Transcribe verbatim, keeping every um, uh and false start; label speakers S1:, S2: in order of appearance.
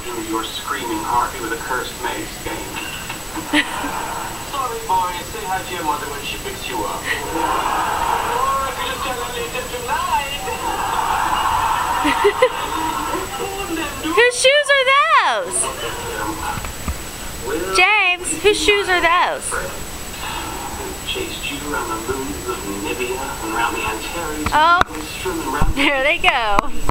S1: barking your screaming heart with a cursed maze game. Sorry, boy. Say hi to your mother when she picks you up. Or if you just tell her later tonight.
S2: Whose shoes are those? James, whose shoes are those?
S1: Chased you around the moons of Nibia and around the Antares.
S2: Oh, there they go.